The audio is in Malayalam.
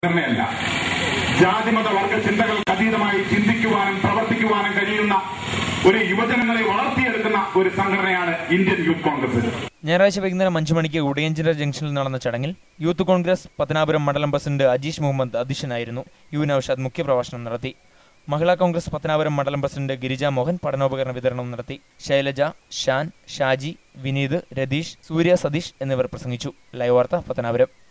സംഘടനയല്ല. ജാതിമത വർഗ ചിന്തകൾക്ക് അതീതമായി ചിന്തിക്കുവാനും പ്രവർത്തിക്കുവാനും കഴിയുന്ന ഒരു യുവജനങ്ങളെ വളർത്തിയെടുക്കുന്ന ഒരു സംഘടനയാണ് ഇന്ത്യൻ യൂത്ത് കോൺഗ്രസ്. ഞായറാഴ്ച വൈകുന്നേരം 5 മണിക്ക് ഉടയഞ്ചിറ ജംഗ്ഷനിൽ നടന്ന ചടങ്ങിൽ യൂത്ത് കോൺഗ്രസ് പത്തനാപുരം മണ്ഡലം പ്രസിഡന്റ് അജീഷ് മുഹമ്മദ് അധ്യക്ഷനായിരുന്നു. യു നൌഷാദ് മുഖ്യപ്രഭാഷണം നടത്തി. മഹിളാ കോൺഗ്രസ് പത്തനാപുരം മണ്ഡലം പ്രസിഡന്റ് ഗിരിജ മോഹൻ പഠനോപകരണ വിതരണം നടത്തി. ശൈലജ, ഷാൻ, ഷാജി, വിനീത്, രതീഷ്, സൂര്യ, സതീഷ് എന്നിവർ പ്രസംഗിച്ചു. ലൈവ് വാർത്ത പത്തനാപുരം.